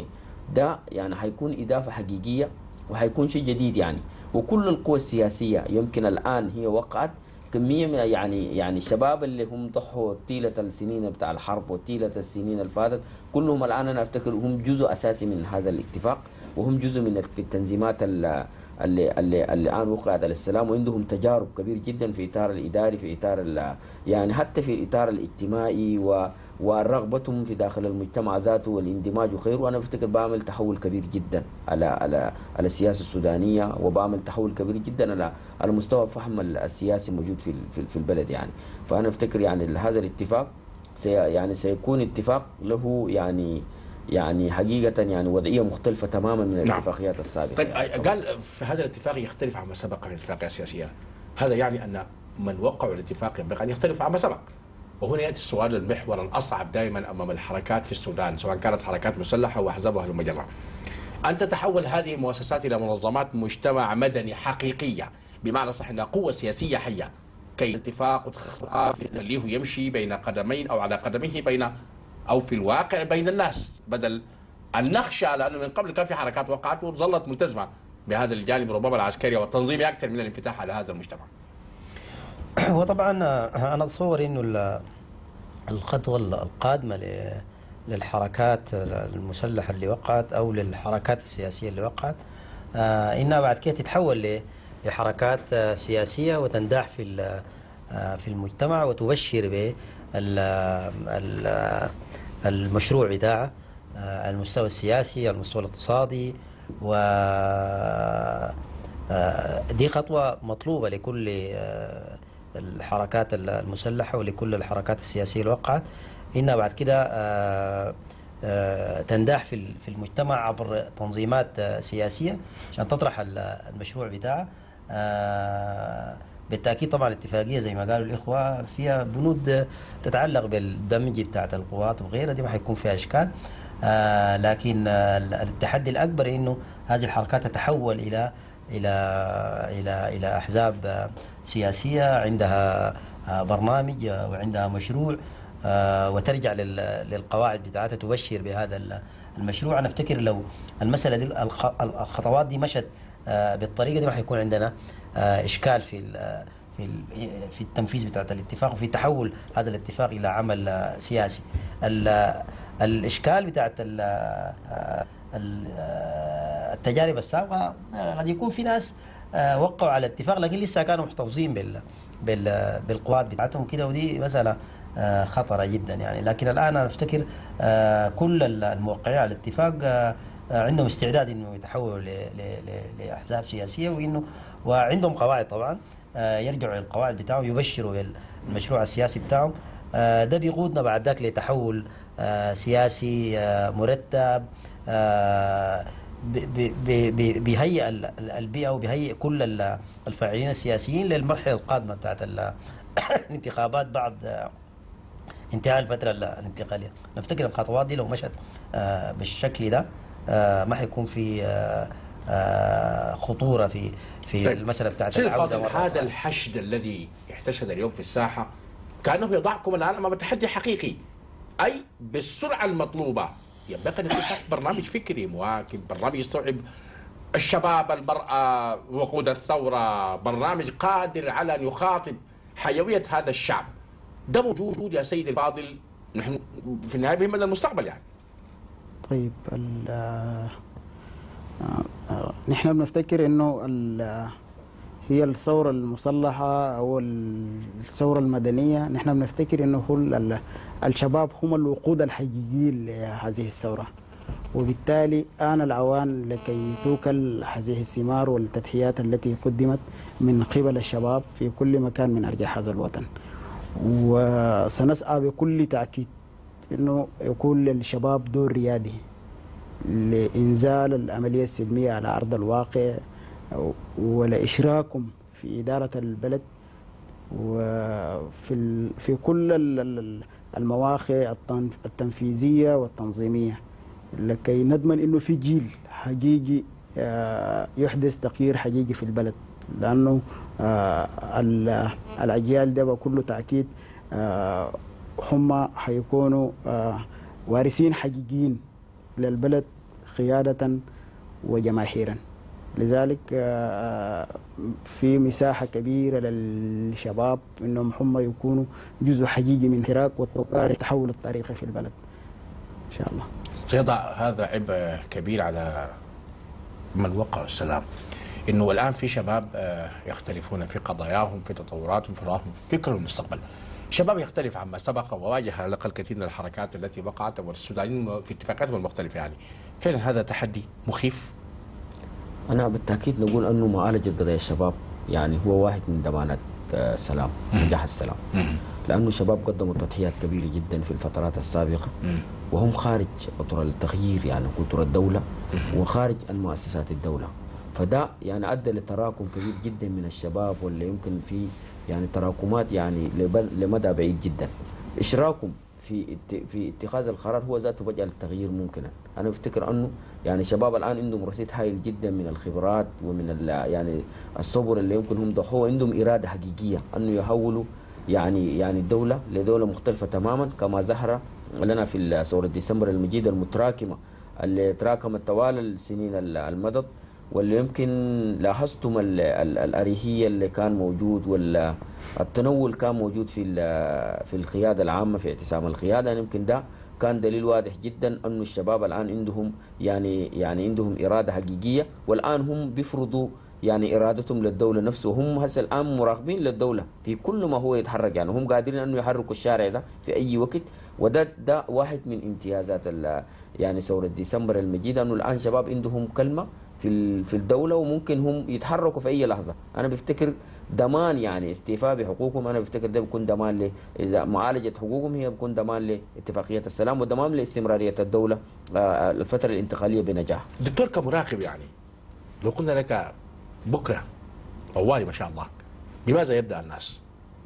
ده يعني حيكون إضافة حقيقية وحيكون شيء جديد يعني. وكل القوى السياسية يمكن الآن هي وقعت كمية من يعني يعني الشباب اللي هم ضحوا طيلة السنين بتاع الحرب وطيلة السنين اللي فاتت، كلهم الآن أنا أفتكر هم جزء أساسي من هذا الاتفاق، وهم جزء من التنظيمات اللي اللي اللي الآن وقعت على السلام، وعندهم تجارب كبير جدا في إطار الإداري، في إطار يعني حتى في الإطار الاجتماعي، و ورغبتهم في داخل المجتمع ذاته والاندماج وخيره. وأنا أفتكر بعمل تحول كبير جدا على على على السياسة السودانية، وبعمل تحول كبير جدا على على مستوى فهم السياسي موجود في في البلد يعني. فأنا أفتكر يعني هذا الاتفاق سي يعني سيكون اتفاق له يعني يعني حقيقة يعني وضعية مختلفة تماما من الاتفاقيات نعم. السابقة. طيب قال في هذا الاتفاق يختلف عما سبق من الاتفاقيات السياسية، هذا يعني أن من وقعوا الاتفاق ينبغي أن يختلف عما سبق. وهنا يأتي السؤال المحور الأصعب دائما أمام الحركات في السودان، سواء كانت حركات مسلحة وأحزاب أهل المجرة، أن تتحول هذه المؤسسات إلى منظمات مجتمع مدني حقيقية، بمعنى صح أنها قوة سياسية حية، كي الاتفاق اللي هو يمشي بين قدمين أو على قدميه بين أو في الواقع بين الناس، بدل أن نخشى، لأنه من قبل كان في حركات وقعت وظلت ملتزمة بهذا الجانب ربما العسكري والتنظيمي أكثر من الانفتاح على هذا المجتمع. وطبعا أنا أتصور إنه الخطوة القادمة للحركات المسلحة اللي وقعت أو للحركات السياسية اللي وقعت إنها بعد كده تتحول لحركات سياسية وتنداح في في المجتمع وتبشر بالمشروع بتاعها على المستوى السياسي، على المستوى الاقتصادي. و دي خطوة مطلوبة لكل الحركات المسلحة ولكل الحركات السياسية اللي وقعت، إنها بعد كده تنداح في المجتمع عبر تنظيمات سياسية عشان تطرح المشروع بتاعها. بالتأكيد طبعا الاتفاقية زي ما قالوا الإخوة فيها بنود تتعلق بالدمج بتاعت القوات وغيرها، دي ما حيكون فيها إشكال. لكن التحدي الأكبر إنه هذه الحركات تتحول إلى إلى إلى إلى أحزاب سياسية عندها برنامج وعندها مشروع، وترجع للقواعد بتاعتها تبشر بهذا المشروع. أنا أفتكر لو المسألة دي الخطوات دي مشت بالطريقة دي ما حيكون عندنا إشكال في في في التنفيذ بتاع الاتفاق وفي تحول هذا الاتفاق إلى عمل سياسي. الإشكال بتاعت التجارب السابقة قد يكون في ناس وقعوا على اتفاق لكن لسه كانوا محتفظين بال بالقوات بتاعتهم كده، ودي مسألة خطرة جدا يعني. لكن الآن أنا أفتكر كل الموقعين على الاتفاق عندهم استعداد إنه يتحولوا لأحزاب سياسية، وإنه وعندهم قواعد طبعا يرجعوا للقواعد بتاعهم يبشروا بالمشروع السياسي بتاعهم. ده بيقودنا بعد ذاك لتحول سياسي مرتب بيهيئ البيئة وبيهيئ كل الفاعلين السياسيين للمرحلة القادمة بتاعت الانتخابات بعد انتهاء الفترة الانتقالية. نفتكر الخطوات دي لو مشت بالشكل ده ما حيكون في خطورة في في طيب. المسألة بتاعت العودة. هذا الحشد الذي احتشد اليوم في الساحة كأنه يضعكم الآن أمام تحدي حقيقي، أي بالسرعة المطلوبة ينبغي أن يكون برنامج فكري مواكب، برنامج يستوعب الشباب، المرأة، وقود الثورة، برنامج قادر على أن يخاطب حيوية هذا الشعب. ده موجود يا سيدي الفاضل، نحن في النهاية بهم المستقبل يعني. طيب نحن بنفتكر إنه هي الثورة المسلحة أو الثورة المدنية، نحن بنفتكر إنه هو الشباب هم الوقود الحقيقيين لهذه الثورة، وبالتالي آن الأوان لكي توكل هذه الثمار والتضحيات التي قدمت من قبل الشباب في كل مكان من أرجاء هذا الوطن. وسنسعى بكل تأكيد إنه يكون للشباب دور ريادي لإنزال العملية السلمية على أرض الواقع ولإشراكهم في إدارة البلد وفي في كل المواقع التنفيذية والتنظيمية، لكي نضمن إنه في جيل حقيقي يحدث تغيير حقيقي في البلد. لأنه الأجيال ده بكل تأكيد هم حيكونوا وارثين حقيقيين للبلد قيادة وجماهيرا. لذلك في مساحة كبيرة للشباب انهم هم يكونوا جزء حقيقي من حراك والتحول التاريخي في البلد ان شاء الله. سيضع هذا عبء كبير على من وقع السلام، انه الان في شباب يختلفون في قضاياهم، في تطوراتهم، في رأيهم، في فكر المستقبل. شباب يختلف عما سبق وواجه على الاقل كثير من الحركات التي وقعت والسودانيين في اتفاقاتهم المختلفه. يعني فعلا هذا تحدي مخيف. أنا بالتأكيد نقول أنه معالجة قضايا الشباب يعني هو واحد من ضمانات السلام، نجاح السلام، لأنه الشباب قدموا تضحيات كبيرة جدا في الفترات السابقة وهم خارج أطر التغيير يعني أطر الدولة وخارج المؤسسات الدولة، فده يعني أدى لتراكم كبير جدا من الشباب واللي يمكن في يعني تراكمات يعني لمدى بعيد جدا. إشراكهم في في اتخاذ القرار هو ذاته بجعل التغيير ممكنا. انا افتكر انه يعني الشباب الان عندهم رصيد هائل جدا من الخبرات ومن يعني الصبر اللي يمكن هم ضحوه، عندهم اراده حقيقيه انه يحولوا يعني يعني الدوله لدوله مختلفه تماما كما ظهر لنا في ثوره ديسمبر المجيده المتراكمه اللي تراكمت طوال السنين المضت، واللي يمكن لاحظتم الاريحيه اللي كان موجود والتنول كان موجود في في القياده العامه في اعتصام القياده. يمكن ده كان دليل واضح جدا انه الشباب الان عندهم يعني يعني عندهم اراده حقيقيه، والان هم بيفرضوا يعني ارادتهم للدوله نفسه، وهم هسه الان مراقبين للدوله في كل ما هو يتحرك، يعني هم قادرين انه يحركوا الشارع ده في اي وقت. وده ده واحد من امتيازات يعني ثوره ديسمبر المجيده، انه الان شباب عندهم كلمه في في الدوله وممكن هم يتحركوا في اي لحظه. انا بفتكر ضمان يعني استيفاء بحقوقهم، انا بفتكر ده بيكون ضمان ل اذا معالجه حقوقهم هي بيكون ضمان لاتفاقيه السلام وضمان لاستمراريه الدوله الفتره الانتقاليه بنجاح. دكتور كمراقب، يعني لو قلنا لك بكره طوالي ما شاء الله، بماذا يبدا الناس؟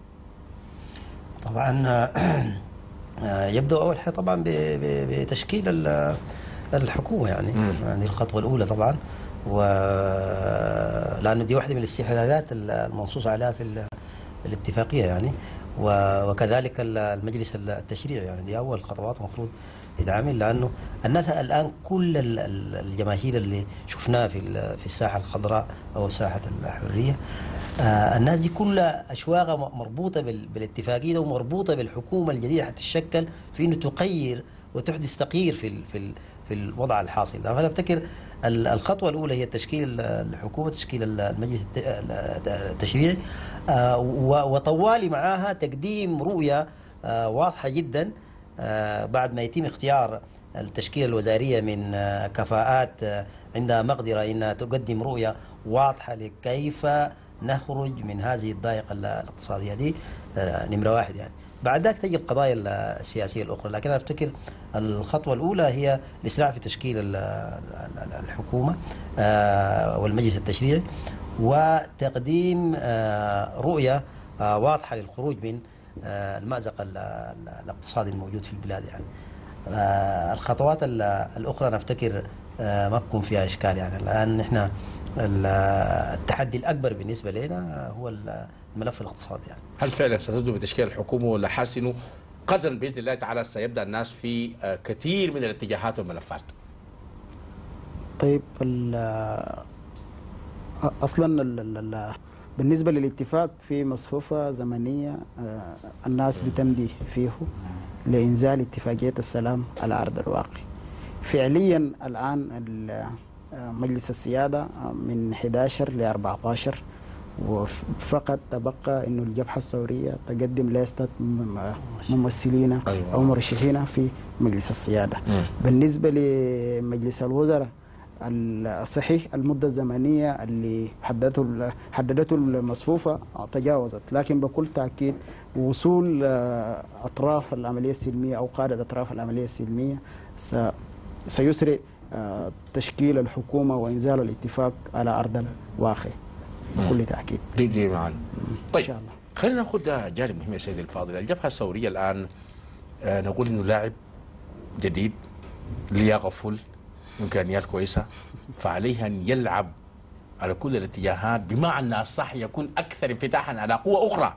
طبعا يبدأ أول حاجة طبعا بتشكيل الحكومة، يعني يعني الخطوة الأولى طبعا، و لأنه دي واحدة من الاستحقاقات المنصوص عليها في الاتفاقية يعني، وكذلك المجلس التشريعي، يعني دي أول خطوات المفروض يتعامل، لأنه الناس الآن كل الجماهير اللي شفناها في في الساحة الخضراء أو ساحة الحرية، آه الناس دي كلها أشواقها مربوطة بالاتفاقية ومربوطة بالحكومة الجديدة حتتشكل في إنه تغير وتحدث تغيير في في في الوضع الحاصل ده. فأنا أفتكر الخطوة الأولى هي تشكيل الحكومة، تشكيل المجلس التشريعي، آه وطوالي معها تقديم رؤية آه واضحة جدا آه بعد ما يتم اختيار التشكيلة الوزارية من آه كفاءات آه عندها مقدرة إنها تقدم رؤية واضحة لكيف نخرج من هذه الضائقة الاقتصادية دي. آه نمرة واحد يعني. بعد ذلك تجي القضايا السياسية الأخرى، لكن أنا أفتكر الخطوة الأولى هي الإسراع في تشكيل الحكومة آه والمجلس التشريعي، وتقديم آه رؤية آه واضحة للخروج من آه المأزق الاقتصادي الموجود في البلاد يعني. آه الخطوات الأخرى أنا أفتكر آه ما بكون فيها إشكال، يعني الآن نحن التحدي الأكبر بالنسبة لنا هو الملف الاقتصادي يعني. هل فعلا ستبدو بتشكيل الحكومة ولا حاسنوا قدرا بإذن الله تعالى سيبدأ الناس في كثير من الاتجاهات والملفات؟ طيب أصلا ال ال بالنسبة للاتفاق في مصفوفة زمنية الناس بتمضي فيه لإنزال اتفاقية السلام على أرض الواقع. فعليا الآن مجلس السيادة من أحد عشر ل أربعة عشر، وفقط تبقى انه الجبهه الثوريه تقدم لستة ممثلين أيوة. او مرشحين في مجلس السياده. م. بالنسبه لمجلس الوزراء الصحيح المده الزمنيه اللي حددته حددته المصفوفه تجاوزت، لكن بكل تاكيد وصول اطراف العمليه السلميه او قاده اطراف العمليه السلميه سيسرع تشكيل الحكومه وانزال الاتفاق على ارض الواقع بكل تأكيد. دي دي معنا. طيب إن شاء الله. خلينا ناخذ جانب مهم يا سيدي الفاضل. الجبهة الثورية الآن آه نقول إنه لاعب جديد، لياقة فل، إمكانيات كويسة، فعليه أن يلعب على كل الاتجاهات بمعنى الصح، يكون أكثر انفتاحا على قوة أخرى.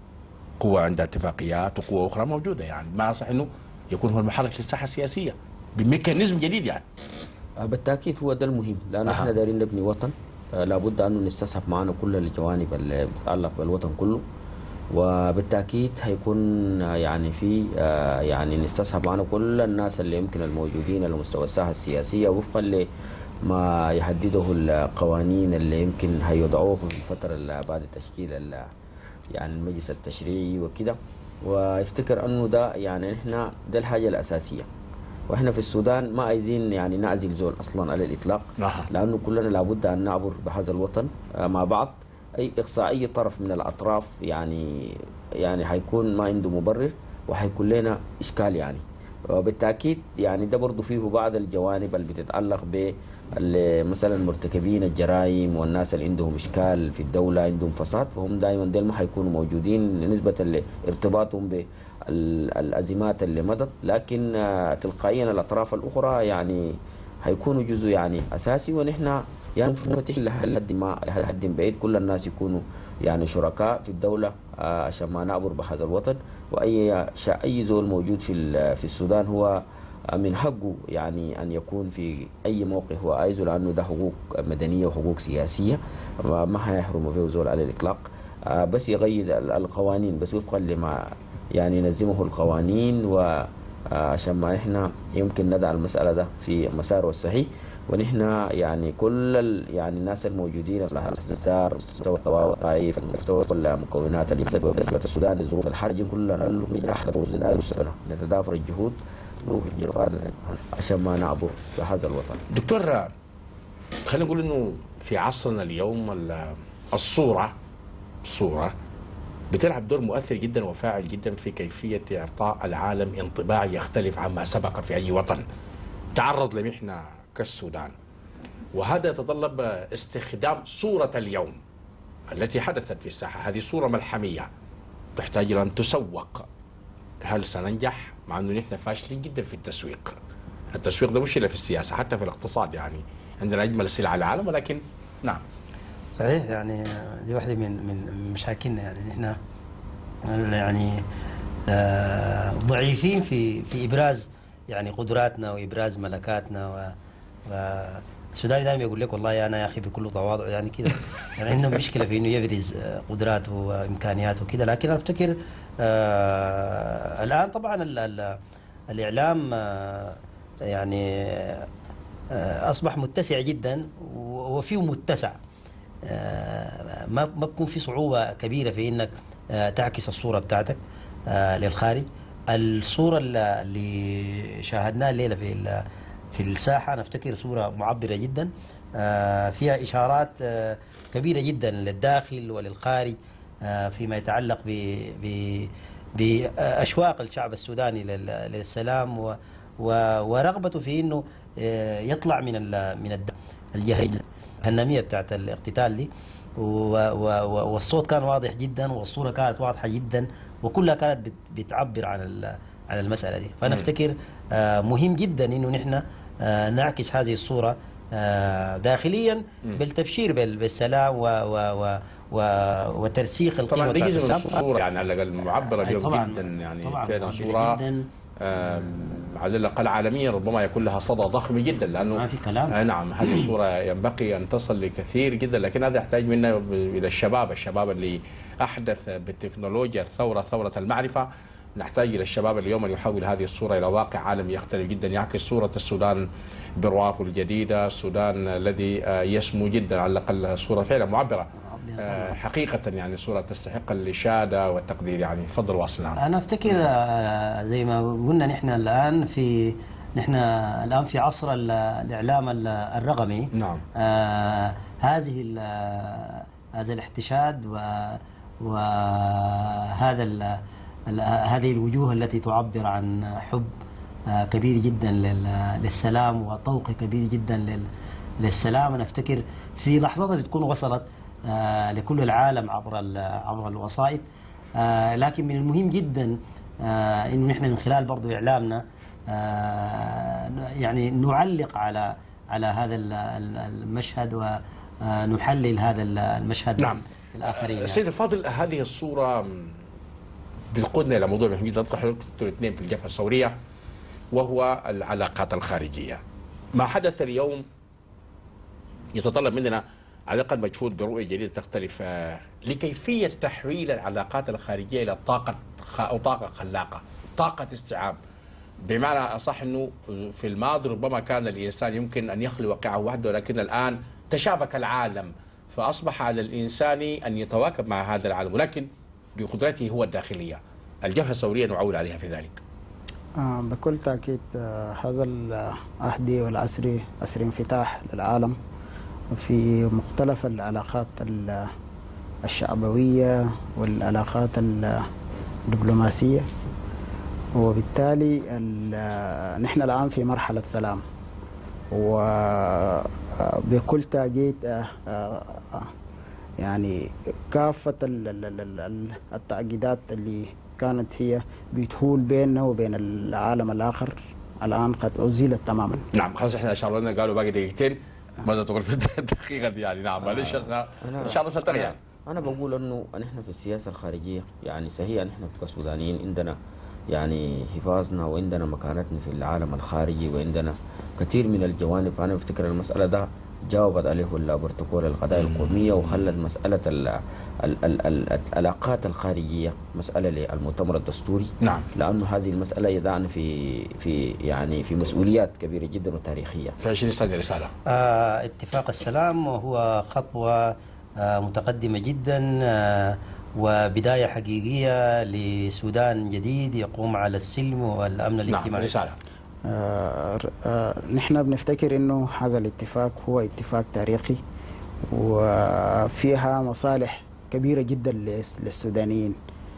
قوة عندها اتفاقيات وقوة أخرى موجودة، يعني بمعنى صح إنه يكون هو المحرك للساحة السياسية. بميكانيزم جديد يعني. بالتاكيد هو ده المهم، لان أه. احنا دايرين نبني وطن، لابد انه نستصحب معنا كل الجوانب اللي بتتعلق بالوطن كله، وبالتاكيد هيكون يعني في يعني نستصحب معنا كل الناس اللي يمكن الموجودين على مستوى الساحه السياسيه وفقا لما يحدده القوانين اللي يمكن هيوضعوه في الفتره اللي بعد تشكيل يعني المجلس التشريعي وكده. ويفتكر انه ده يعني احنا ده الحاجه الاساسيه، واحنا في السودان ما عايزين يعني نعزل زول اصلا على الاطلاق، لانه كلنا لابد ان نعبر بهذا الوطن مع بعض. اي اقصاء اي طرف من الاطراف يعني يعني حيكون ما عنده مبرر وحيكون لنا اشكال يعني. وبالتاكيد يعني ده برضه فيه بعض الجوانب اللي بتتعلق ب مثلا مرتكبين الجرائم والناس اللي عندهم اشكال في الدوله عندهم فساد، فهم دائما ديل ما حيكونوا موجودين نسبه لارتباطهم بالازمات اللي مضت، لكن تلقائيا الاطراف الاخرى يعني حيكونوا جزء يعني اساسي، ونحن يعني نفتح لحد ما لحد بعيد كل الناس يكونوا يعني شركاء في الدوله عشان ما نعبر بهذا الوطن. واي اي زول موجود في في السودان هو من حقه يعني ان يكون في اي موقع هو عايزه، لانه ده حقوق مدنيه وحقوق سياسيه ما حيحرموا فيه زول على الاطلاق، بس يغير القوانين بس وفقا لما يعني ينظمه القوانين، وعشان ما احنا يمكن ندع المساله ده في مساره الصحيح. ونحن يعني كل يعني الناس الموجودين على الاستثمار مستوى الطوائف مستوى كل المكونات اللي بتسبب السودان الظروف الحرجه كلنا نتضافر الجهود عشان ما نعبر بهذا الوطن. دكتور خلينا نقول انه في عصرنا اليوم الصوره الصوره بتلعب دور مؤثر جدا وفاعل جدا في كيفيه اعطاء العالم انطباع يختلف عما سبق في اي وطن تعرض لمحنه كالسودان، وهذا يتطلب استخدام صورة اليوم التي حدثت في الساحة. هذه صورة ملحمية تحتاج إلى أن تسوق. هل سننجح؟ مع أنه نحن فاشلين جدا في التسويق. التسويق ده مشكلة في السياسة حتى في الاقتصاد، يعني عندنا أجمل سلع العالم ولكن نعم صحيح. يعني دي واحدة من من مشاكلنا، يعني نحن يعني ضعيفين في في إبراز يعني قدراتنا وإبراز ملكاتنا. و السوداني دائما يقول لك والله انا يا اخي بكل تواضع يعني كده، يعني عندهم مشكله في انه يبرز قدراته وامكانياته كده. لكن انا افتكر آه الان طبعا ال ال الاعلام آه يعني آه اصبح متسع جدا وفيه متسع، آه ما ما بكون في صعوبه كبيره في انك آه تعكس الصوره بتاعتك آه للخارج. الصوره اللي شاهدناها الليله في في الساحة أنا أفتكر صورة معبرة جدا فيها إشارات كبيرة جدا للداخل وللخارج فيما يتعلق بأشواق الشعب السوداني للسلام ورغبته في أنه يطلع من من الجهنمية بتاعت الاقتتال دي. والصوت كان واضح جدا والصورة كانت واضحة جدا وكلها كانت بتعبر عن عن المسألة دي. فأنا أفتكر مهم جدا إنه نحن نعكس هذه الصورة داخليا بالتبشير بالسلام و و و وترسيخ القيمة طبعا دي الصورة يعني على الأقل معبرة اليوم جدا، يعني فعلا صورة على الأقل عالميا ربما يكون لها صدى ضخم جدا، لأنه ما في كلام. آه نعم هذه الصورة ينبغي أن تصل لكثير جدا، لكن هذا يحتاج منا إلى الشباب الشباب اللي أحدث بالتكنولوجيا الثورة ثورة المعرفة. نحتاج إلى الشباب اليوم أن يحول هذه الصورة إلى واقع عالمي يختلف جدا، يعكس صورة السودان برواقه الجديدة، السودان الذي يسمو جدا، على الأقل صورة فعلا معبرة حقيقة، يعني صورة تستحق الإشادة والتقدير. يعني تفضل واصل. أنا أفتكر زي ما قلنا نحن الآن في نحن الآن في عصر الإعلام الرقمي. نعم. آه هذه هذا الاحتشاد وهذا هذه الوجوه التي تعبر عن حب كبير جدا للسلام وطوق كبير جدا للسلام. أنا أفتكر في لحظات بتكون وصلت لكل العالم عبر عبر الوسائط، لكن من المهم جدا إنه نحن من خلال برضو إعلامنا يعني نعلق على على هذا المشهد ونحلل هذا المشهد. نعم. الآخرين. سيد الفاضل، هذه الصورة بتقودنا الى موضوع مهم جدا. اطرح الاثنين في الجبهه الثوريه وهو العلاقات الخارجية. ما حدث اليوم يتطلب مننا على الأقل مجهود برؤية جديدة تختلف لكيفية تحويل العلاقات الخارجية إلى طاقة أو طاقة خلاقة، طاقة استيعاب. بمعنى أصح أنه في الماضي ربما كان الإنسان يمكن أن يخلي واقعه وحده، ولكن الآن تشابك العالم، فأصبح على الإنسان أن يتواكب مع هذا العالم، ولكن بقدرته هو الداخلية. الجبهة الثورية نعول عليها في ذلك. آه بكل تأكيد. آه هذا العهد والعصر عصر انفتاح للعالم في مختلف العلاقات الشعبوية والعلاقات الدبلوماسية، وبالتالي نحن الآن في مرحلة سلام، وبكل تأكيد يعني كافة التعقيدات اللي كانت هي بتهول بيننا وبين العالم الآخر الآن قد أزيلت تماما. نعم خلاص احنا اشار لنا قالوا باقي دقيقتين، ماذا تقول في الدقيقة دي يعني؟ نعم معلش ان شاء الله سترجع. يعني أنا بقول إنه نحن في السياسة الخارجية يعني صحيح نحن كسودانيين عندنا يعني حفاظنا وعندنا مكانتنا في العالم الخارجي وعندنا كثير من الجوانب، فأنا بفتكر المسألة ده جاوبت عليه البروتوكول القضايا القومية وخلت مسألة ال ال ال ال العلاقات الخارجية مسألة للمؤتمر الدستوري. نعم. لأنه هذه المسألة يضعنا في في يعني في مسؤوليات كبيرة جدا وتاريخية. في عشرين سنة رسالة. آه اتفاق السلام هو خطوة آه متقدمة جدا آه وبداية حقيقية لسودان جديد يقوم على السلم والأمن الاجتماعي. نعم رسالة. آه آه نحن بنفتكر انه هذا الاتفاق هو اتفاق تاريخي وفيها مصالح كبيرة جدا للسودانيين،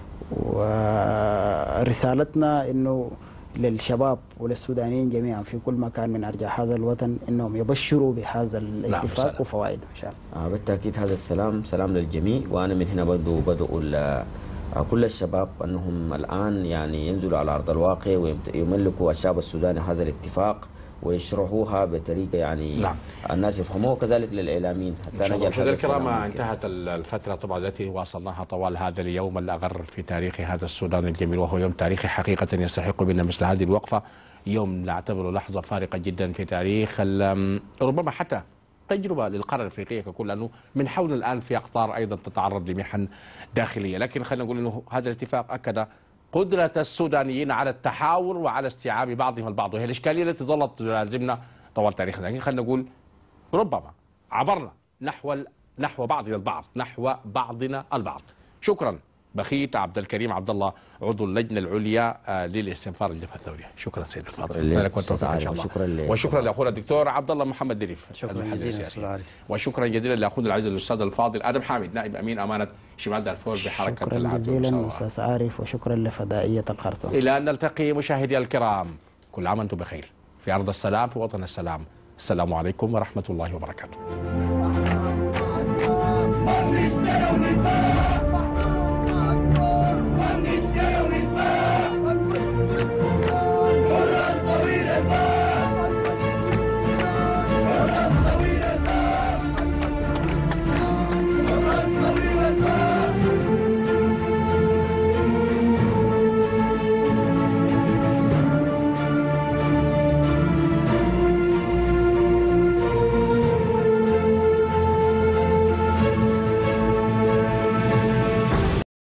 ورسالتنا انه للشباب وللسودانيين جميعا في كل مكان من ارجاء هذا الوطن انهم يبشروا بهذا الاتفاق. نعم وفوائده ان شاء الله. آه بالتاكيد هذا السلام سلام للجميع، وانا من هنا بدو بدأوا كل الشباب أنهم الآن يعني ينزلوا على أرض الواقع ويملكوا الشعب السوداني هذا الاتفاق ويشرحوها بطريقة يعني نعم. الناس يفهموها، وكذلك للإعلاميين حتى نجعل مشاهدينا الكرام. انتهت الفترة طبعا التي واصلناها طوال هذا اليوم الأغر في تاريخ هذا السودان الجميل، وهو يوم تاريخي حقيقة يستحق منا مثل هذه الوقفة، يوم نعتبره لحظة فارقة جدا في تاريخ ربما حتى تجربة للقارة الأفريقية ككل، لأنه من حولنا الآن في أقطار أيضا تتعرض لمحن داخلية، لكن خلينا نقول أنه هذا الاتفاق أكد قدرة السودانيين على التحاور وعلى استيعاب بعضهم البعض، وهي الإشكالية التي ظلت تلازمنا طوال تاريخنا، لكن خلينا نقول ربما عبرنا نحو نحو بعضنا البعض نحو بعضنا البعض. شكرا بخيت عبد الكريم عبد الله عضو اللجنة العليا للاستنفار الجبهة الثورية. شكرا سيد الفاضل، لك والتوفيق ان شاء الله. شكرا وشكرا لاخونا الدكتور عبد الله محمد دريف شكرا جزيلا. وشكرا جزيلا لاخونا العزيز الاستاذ الفاضل ادم حامد نائب امين امانة شمال دارفور بحركة شكرا جزيلا استاذ عارف، وشكرا لفدائية الخرطوم. الى ان نلتقي مشاهدي الكرام، كل عام وانتم بخير في ارض السلام في وطن السلام. السلام عليكم ورحمة الله وبركاته.